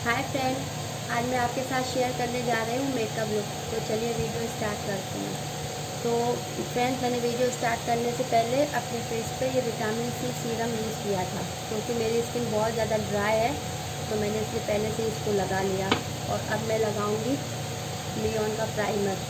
Hi friend, आज मैं आपके साथ शेयर करने जा रही हूँ मेकअप लुक। तो चलिए वीडियो स्टार्ट करते हैं। तो फ्रेंड्स, मैंने वीडियो स्टार्ट करने से पहले अपने फेस पे ये विटामिन सी सीरम यूज़ किया था, क्योंकि मेरी स्किन बहुत ज़्यादा ड्राई है। तो मैंने इसलिए पहले से इसको लगा लिया और अब मैं लगाऊंगी लियोन का प्राइमर।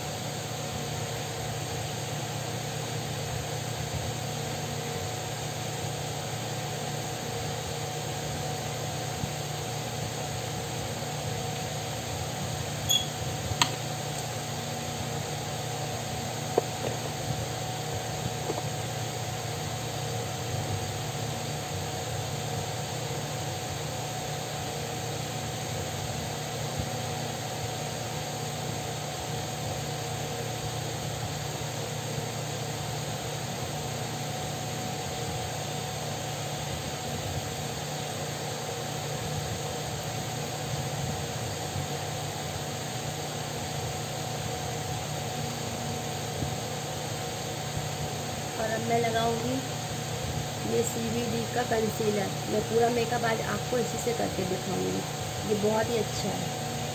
और अब मैं लगाऊंगी ये CVD का कंसीलर। मैं पूरा मेकअप आज आपको इसी से करके दिखाऊंगी। ये बहुत ही अच्छा है।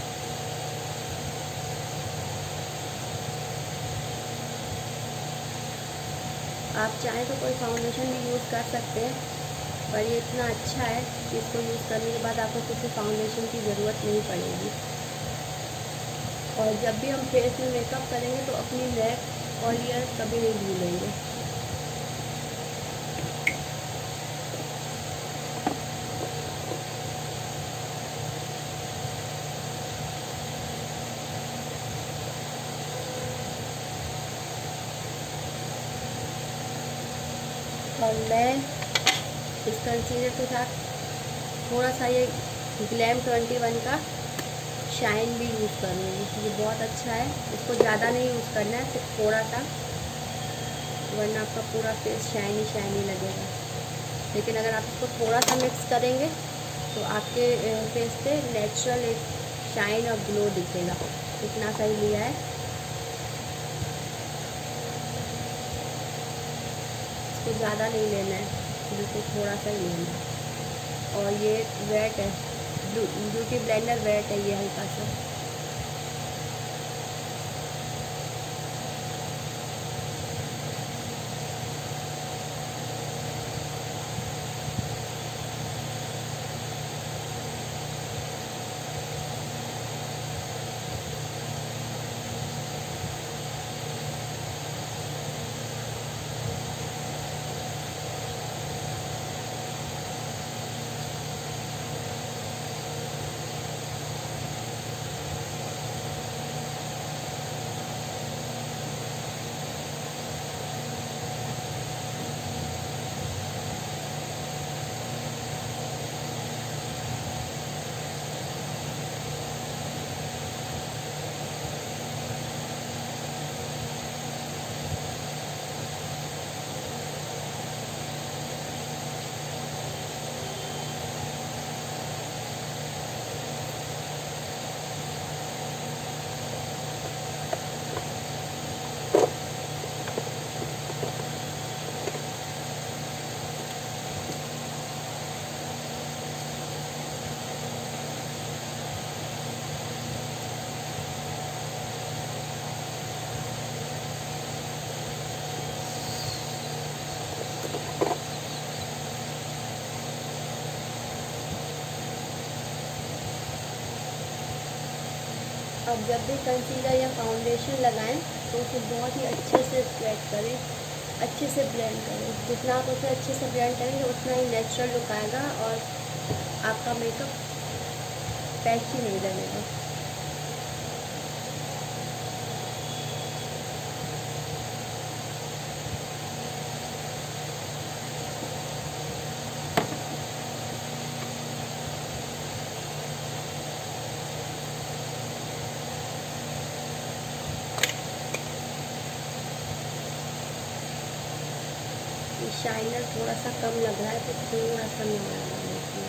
आप चाहें तो कोई फाउंडेशन भी यूज़ कर सकते हैं, पर ये इतना अच्छा है कि इसको यूज़ करने के बाद आपको किसी फाउंडेशन की ज़रूरत नहीं पड़ेगी। और जब भी हम फेस में मेकअप करेंगे तो अपनी नेक और ईयर कभी नहीं भूलेंगे। और मैं इस कंसीलर के साथ थोड़ा सा ये ग्लैम 21 का शाइन भी यूज़ करूँगी। ये बहुत अच्छा है। इसको ज़्यादा नहीं यूज़ करना है, सिर्फ थोड़ा सा, वरना आपका पूरा फेस शाइनी शाइनी लगेगा। लेकिन अगर आप इसको थोड़ा सा मिक्स करेंगे तो आपके फेस पे नेचुरल एक शाइन और ग्लो दिखेगा। इतना सही लिया है। इसको ज़्यादा नहीं लेना है, बिल्कुल थोड़ा सा ही लेना है। और ये वेट है, ब्यूटी ब्लेंडर वेट है ये हल्का सा। अब जब भी कंसीलर या फाउंडेशन लगाएं तो उसे बहुत ही अच्छे से स्प्रेड करें, अच्छे से ब्लेंड करें। जितना आप उसे अच्छे से ब्लेंड करेंगे उतना ही नेचुरल लुक आएगा और आपका मेकअप पैची नहीं लगेगा। शाइनर थोड़ा सा कम लग रहा है तो थोड़ा सा मैं लगाऊंगी इसमें।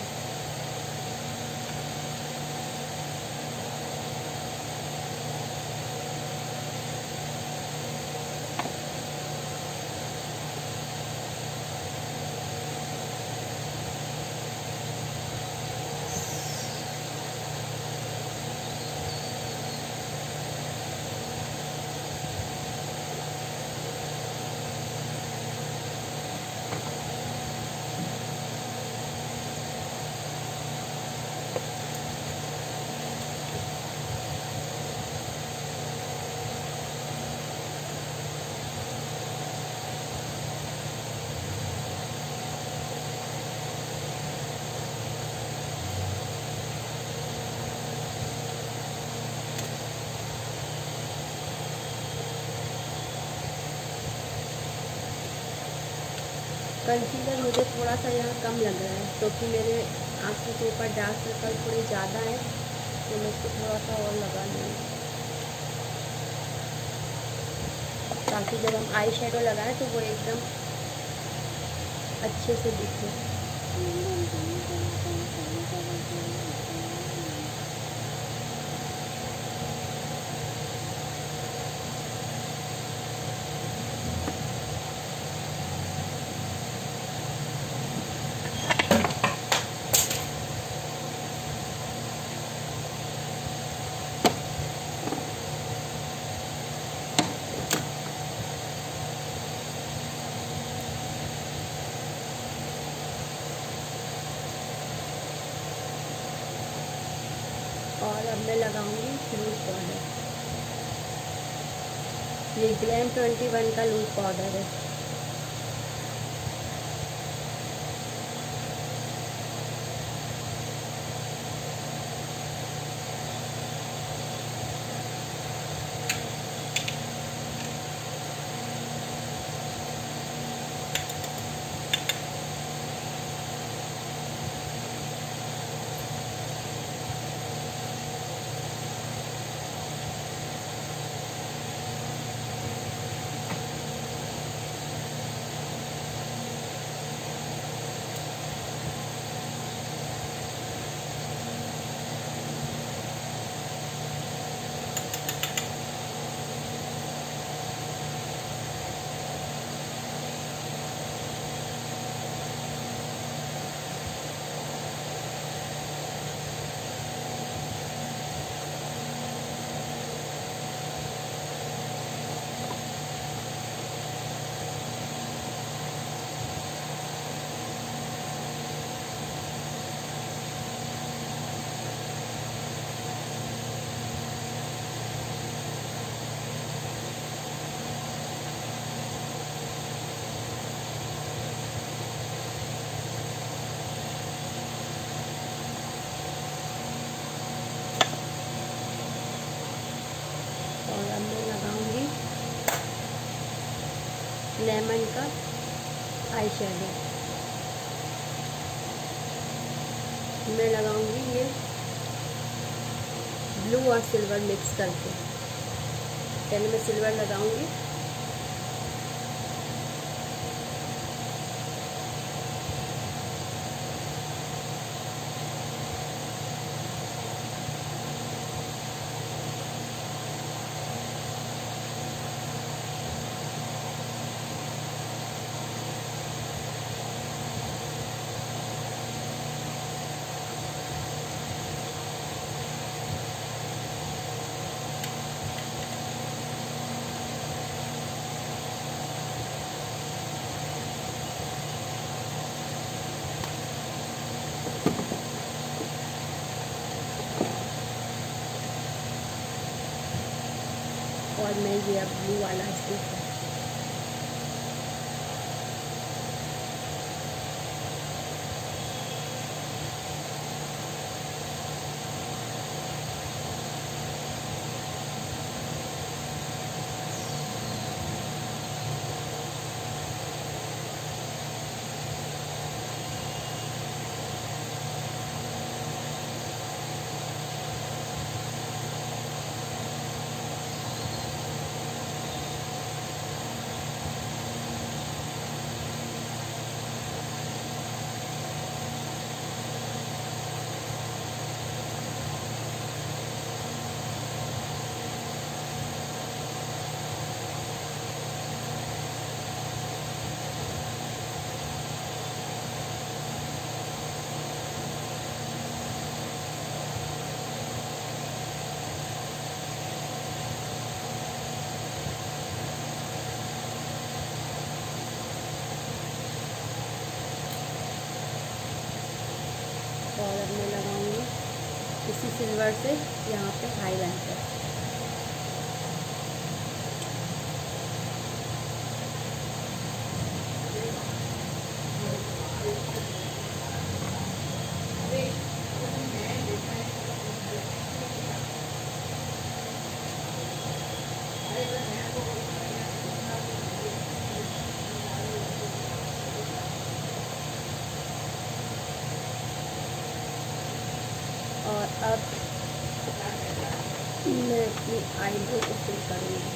कंसीलर मुझे थोड़ा सा यहाँ कम लग रहा है क्योंकि मेरे आँखों के ऊपर डार्क सर्कल थोड़े ज़्यादा हैं, तो मैं इसको थोड़ा सा और लगा लूँगी ताकि जब हम आई शेडो लगाएं तो वो एकदम अच्छे से दिखे। और अब मैं लगाऊंगी लूज पाउडर। ये ग्लैम 21 का लूज पाउडर है। और अब मैं लगाऊंगी लेमन का आई शेडो। मैं लगाऊंगी ये ब्लू और सिल्वर मिक्स करके। पहले मैं सिल्वर लगाऊंगी, और मैं ये अब ब्लू वाला स्टिक है। और अब मैं लगाऊंगी इसी सिल्वर से यहाँ पे हाईलाइटर। और अब मैं अपनी आईब्रो को फिल करूँगी।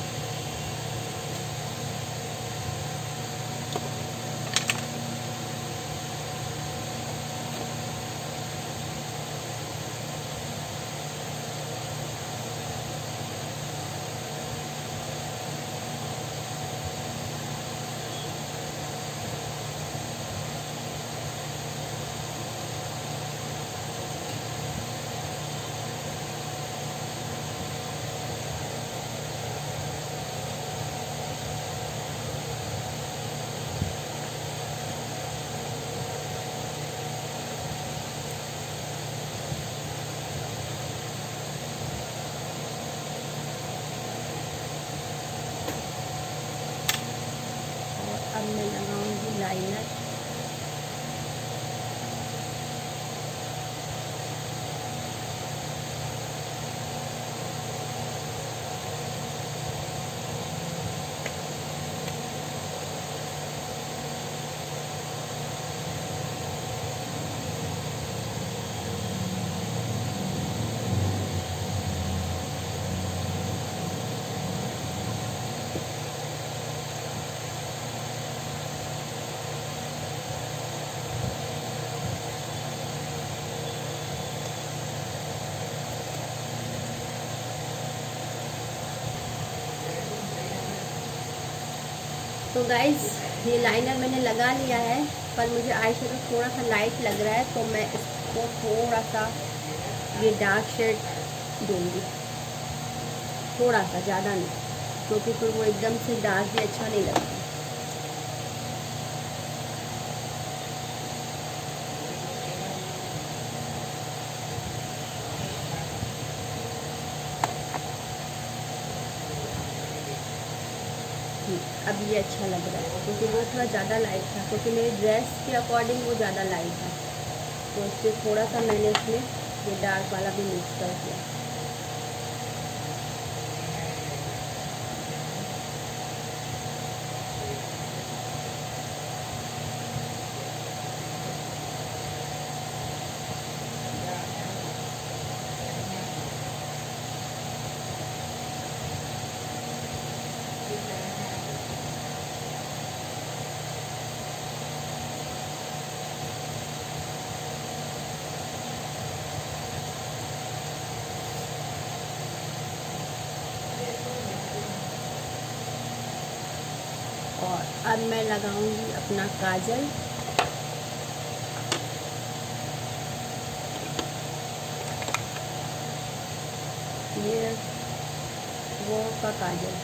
अब मैं लगाऊंगी लाइनर। तो गाइज ये लाइनर मैंने लगा लिया है, पर मुझे आई शेडो थोड़ा सा लाइट लग रहा है, तो मैं इसको थोड़ा सा ये डार्क शेड दूंगी, थोड़ा सा, ज़्यादा नहीं, क्योंकि फिर वो एकदम से डार्क भी अच्छा नहीं लगता। अब ये अच्छा लग रहा है, क्योंकि वो थोड़ा ज़्यादा लाइट था, क्योंकि मेरी ड्रेस के अकॉर्डिंग वो ज़्यादा लाइट था, तो इससे थोड़ा सा मैंने इसमें ये डार्क वाला भी मिक्स कर दिया। और अब मैं लगाऊंगी अपना काजल। ये वो का काजल।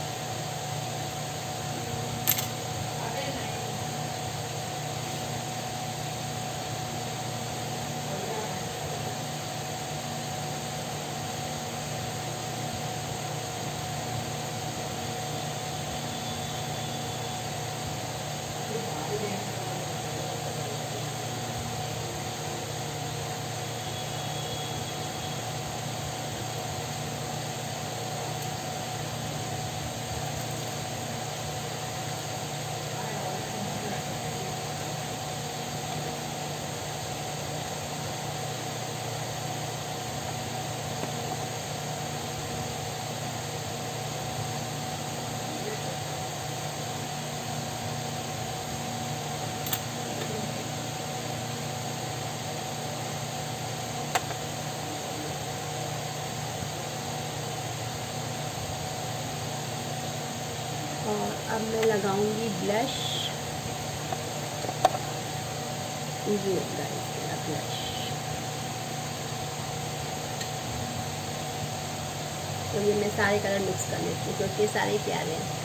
और अब मैं लगाऊंगी ब्लश। ये गाइस मेरा ब्लश। तो ये मैं सारे कलर मिक्स कर लेती हूँ, क्योंकि सारे प्यारे हैं।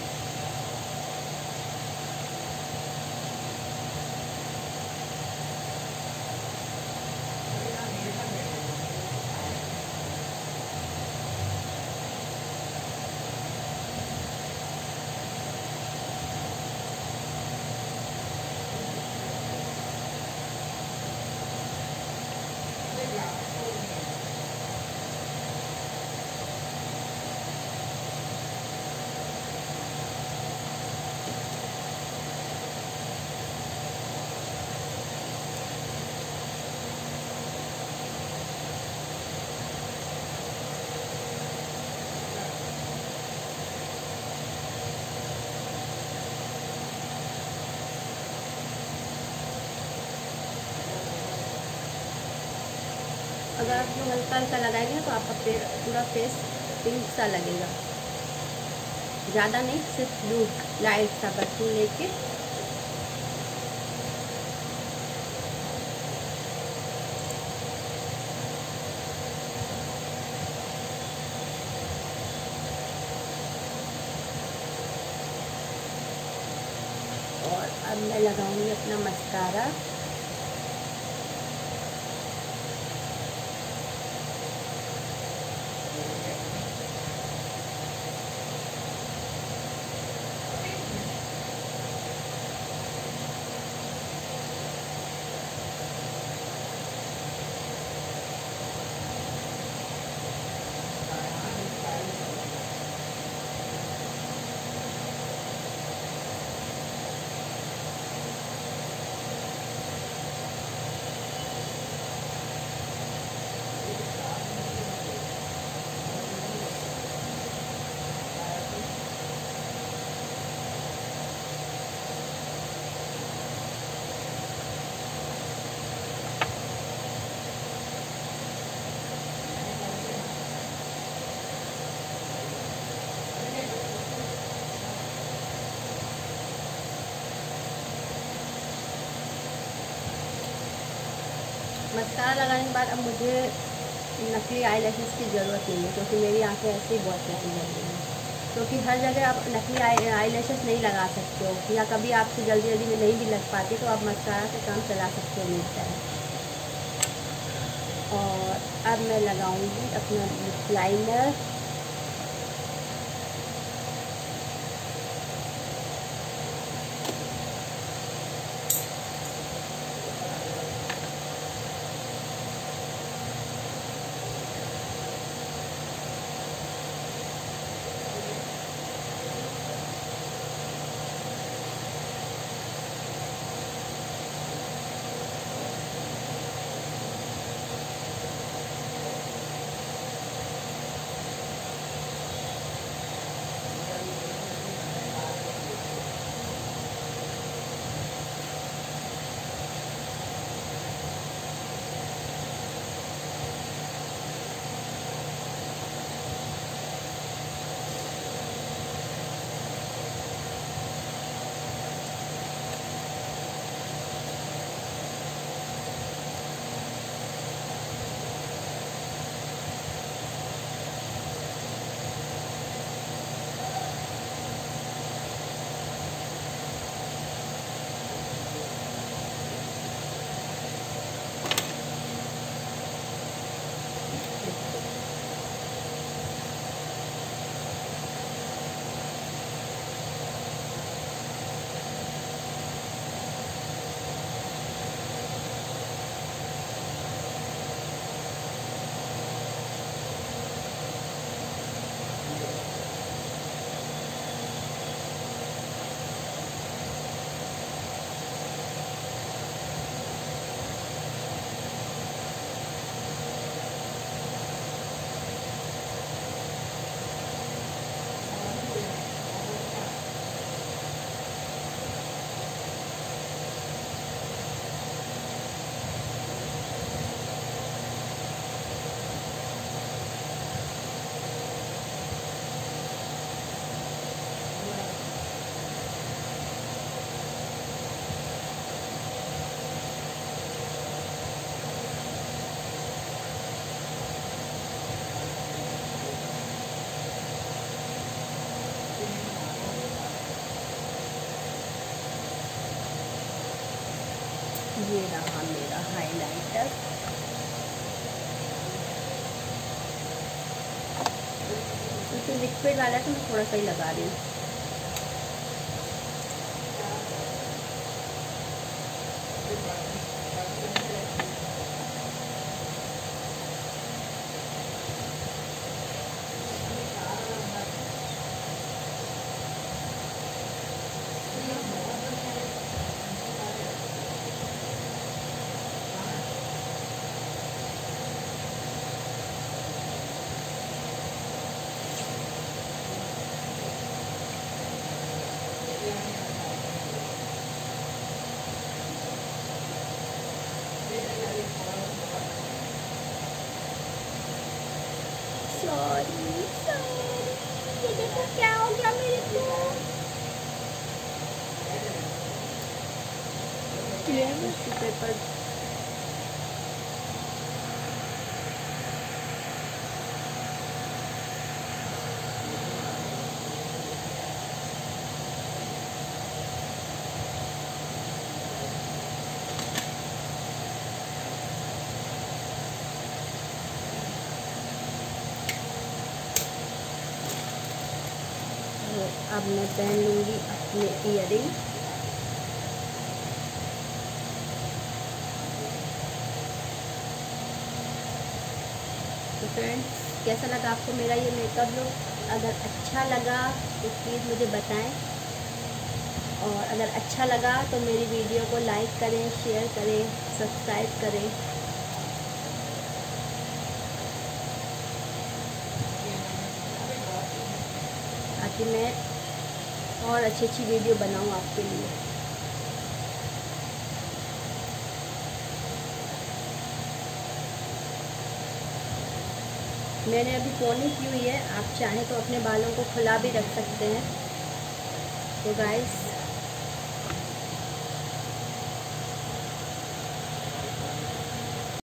अगर आप लोग हल्का हल्का लगाएंगे तो आपका पूरा फेस पिंक सा लगेगा। ज़्यादा नहीं, सिर्फ ब्लू लाइट सा बस लेके और अब मैं लगाऊंगी अपना मस्कारा। मस्कारा लगाने के बाद अब मुझे नकली आई लैशेस की ज़रूरत नहीं है, क्योंकि मेरी आंखें ऐसे ही बहुत प्यारी लग रही हैं। क्योंकि हर जगह आप नकली आई लैशेस नहीं लगा सकते हो, या कभी आपसे जल्दी जल्दी में नहीं भी लग पाती तो आप मस्कारा से काम चला सकते हो नेक्स्ट टाइम। और अब मैं लगाऊंगी अपना लिप लाइनर। ये रहा मेरा हाइलाइटर। क्योंकि लिक्विड वाला है तो मैं थोड़ा सा ही लगा रही हूँ। सॉरी सॉरी, ये देखो क्या हो गया मेरे को। टिश्यू पेपर अब मैं पहन लूँगी अपने ईयरिंग। तो फ्रेंड्स, कैसा लगा आपको मेरा ये मेकअप लुक? अगर अच्छा लगा तो प्लीज़ मुझे बताएं, और अगर अच्छा लगा तो मेरी वीडियो को लाइक करें, शेयर करें, सब्सक्राइब करें। ताकि मैं और अच्छी अच्छी वीडियो बनाऊं आपके लिए। मैंने अभी पोनी की हुई है, आप चाहें तो अपने बालों को खुला भी रख सकते हैं। तो गाइस,